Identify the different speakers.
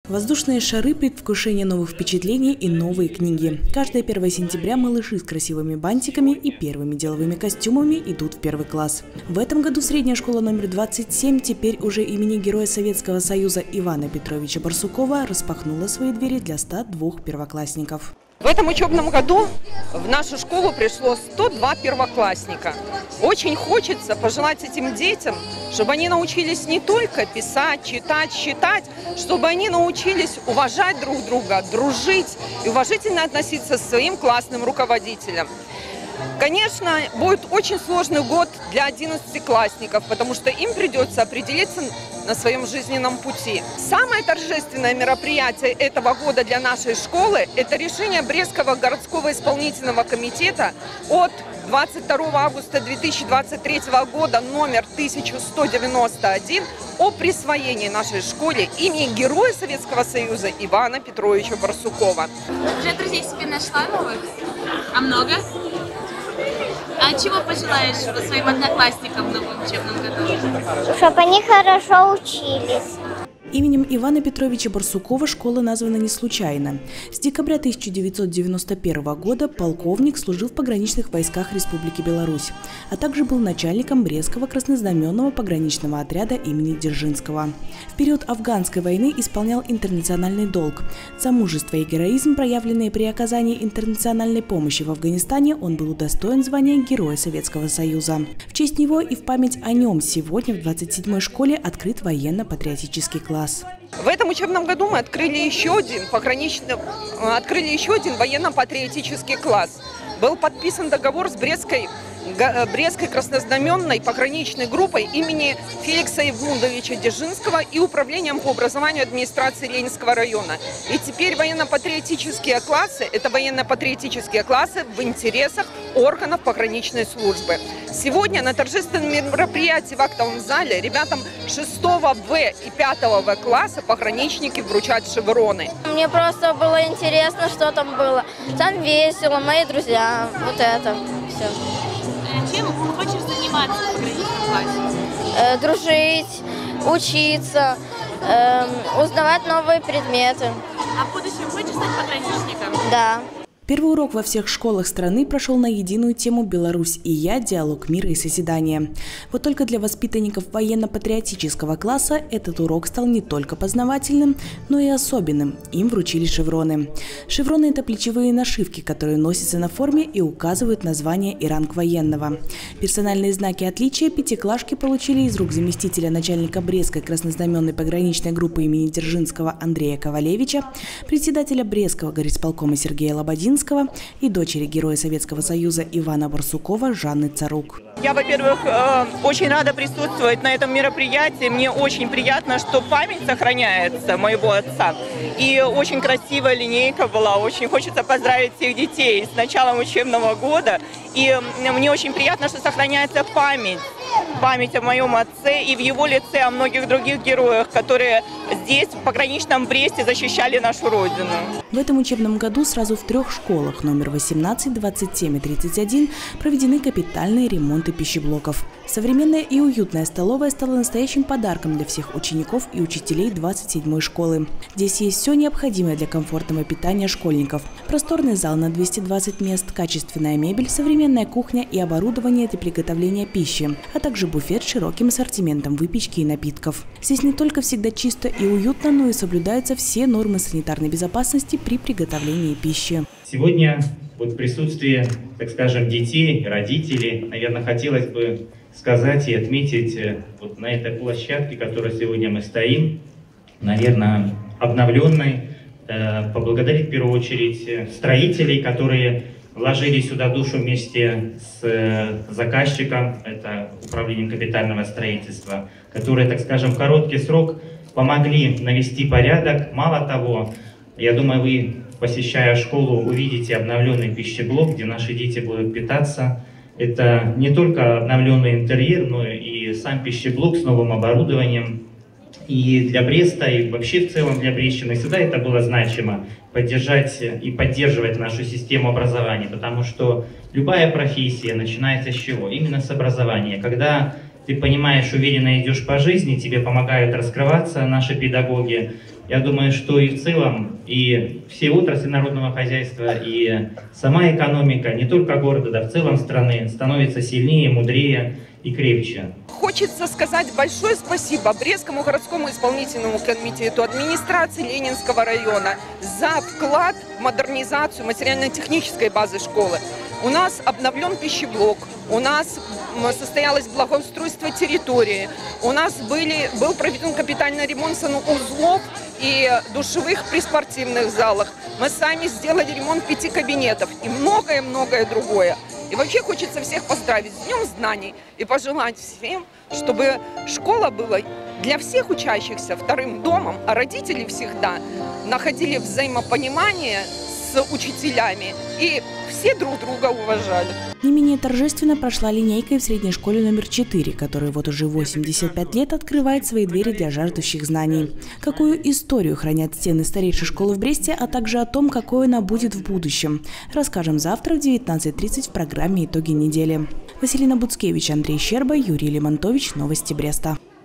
Speaker 1: Воздушные шары, предвкушение новых впечатлений и новые книги. Каждое 1 сентября малыши с красивыми бантиками и первыми деловыми костюмами идут в первый класс. В этом году средняя школа номер 27, теперь уже имени Героя Советского Союза Ивана Петровича Барсукова, распахнула свои двери для 102 первоклассников.
Speaker 2: В этом учебном году в нашу школу пришло 102 первоклассника. Очень хочется пожелать этим детям, чтобы они научились не только писать, читать, считать, чтобы они научились уважать друг друга, дружить и уважительно относиться к своим классным руководителям. Конечно, будет очень сложный год для 11-классников, потому что им придется определиться на своем жизненном пути. Самое торжественное мероприятие этого года для нашей школы – это решение Брестского городского исполнительного комитета от 22 августа 2023 года номер 1191 о присвоении нашей школе имени Героя Советского Союза Ивана Петровича Барсукова.
Speaker 3: Уже друзей себе нашла новых? А много? А чего пожелаешь своим одноклассникам в новом учебном году?
Speaker 4: Чтобы они хорошо учились.
Speaker 1: Именем Ивана Петровича Барсукова школа названа не случайно. С декабря 1991 года полковник служил в пограничных войсках Республики Беларусь, а также был начальником Брестского краснознаменного пограничного отряда имени Дзержинского. В период афганской войны исполнял интернациональный долг. За мужество и героизм, проявленные при оказании интернациональной помощи в Афганистане, он был удостоен звания Героя Советского Союза. В честь него и в память о нем сегодня в 27-й школе открыт военно-патриотический класс.
Speaker 2: В этом учебном году мы открыли еще один военно-патриотический класс. Был подписан договор с Брестской краснознаменной пограничной группой имени Феликса Евмундовича Дзержинского и управлением по образованию администрации Ленинского района. И теперь военно-патриотические классы – это военно-патриотические классы в интересах органов пограничной службы. Сегодня на торжественном мероприятии в актовом зале ребятам 6 В и 5 В класса пограничники вручат шевроны.
Speaker 4: Мне просто было интересно, что там было. Там весело, мои друзья, вот это все.
Speaker 3: Чем хочешь заниматься в пограничном классе?
Speaker 4: Дружить, учиться, узнавать новые предметы.
Speaker 3: А в будущем хочешь стать пограничником?
Speaker 4: Да.
Speaker 1: Первый урок во всех школах страны прошел на единую тему «Беларусь и я. Диалог мира и созидания». Вот только для воспитанников военно-патриотического класса этот урок стал не только познавательным, но и особенным. Им вручили шевроны. Шевроны – это плечевые нашивки, которые носятся на форме и указывают название и ранг военного. Персональные знаки отличия пятиклашки получили из рук заместителя начальника Брестской краснознаменной пограничной группы имени Дзержинского Андрея Ковалевича, председателя Брестского горисполкома Сергея Лободинского и дочери Героя Советского Союза Ивана Барсукова Жанны Царук.
Speaker 5: Я, во-первых, очень рада присутствовать на этом мероприятии. Мне очень приятно, что память сохраняется моего отца. И очень красивая линейка была. Очень хочется поздравить всех детей с началом учебного года. И мне очень приятно, что сохраняется память о моем отце и в его лице о многих других героях, которые здесь, в пограничном Бресте, защищали нашу Родину.
Speaker 1: В этом учебном году сразу в 3 школах номер 18, 27 и 31 проведены капитальные ремонты пищеблоков. Современная и уютная столовая стала настоящим подарком для всех учеников и учителей 27-й школы. Здесь есть все необходимое для комфортного питания школьников. Просторный зал на 220 мест, качественная мебель, современная кухня и оборудование для приготовления пищи, а также буфет с широким ассортиментом выпечки и напитков. Здесь не только всегда чисто и уютно, но и соблюдаются все нормы санитарной безопасности при приготовлении пищи.
Speaker 6: Сегодня в присутствии, так скажем, детей, родителей, наверное, хотелось бы сказать и отметить вот на этой площадке, которой сегодня мы стоим, наверное, обновленной, поблагодарить в первую очередь строителей, которые вложили сюда душу вместе с заказчиком, это управлением капитального строительства, которые, так скажем, в короткий срок помогли навести порядок. Мало того, я думаю, вы, посещая школу, увидите обновленный пищеблок, где наши дети будут питаться. Это не только обновленный интерьер, но и сам пищеблок с новым оборудованием. И для Бреста, и вообще в целом для Брестщины всегда это было значимо поддержать и поддерживать нашу систему образования, потому что любая профессия начинается с чего? Именно с образования. Когда ты понимаешь, уверенно идешь по жизни, тебе помогают раскрываться наши педагоги, Я думаю, что и в целом, и все отрасли народного хозяйства, и сама экономика, не только города, да в целом страны, становится сильнее, мудрее и крепче.
Speaker 2: Хочется сказать большое спасибо Брестскому городскому исполнительному комитету, администрации Ленинского района за вклад в модернизацию материально-технической базы школы. У нас обновлен пищеблок, у нас состоялось благоустройство территории, у нас был проведен капитальный ремонт санузлов и душевых при спортивных залах. Мы сами сделали ремонт 5 кабинетов и многое-многое другое. И вообще хочется всех поздравить с Днем знаний и пожелать всем, чтобы школа была для всех учащихся вторым домом, а родители всегда находили взаимопонимание с учителями и все друг друга уважали.
Speaker 1: Не менее торжественно прошла линейка и в средней школе номер 4, которая вот уже 85 лет открывает свои двери для жаждущих знаний. Какую историю хранят стены старейшей школы в Бресте, а также о том, какой она будет в будущем, расскажем завтра в 19:30 в программе «Итоги недели». Василина Буцкевич, Андрей Щерба, Юрий Лемонтович. Новости Бреста.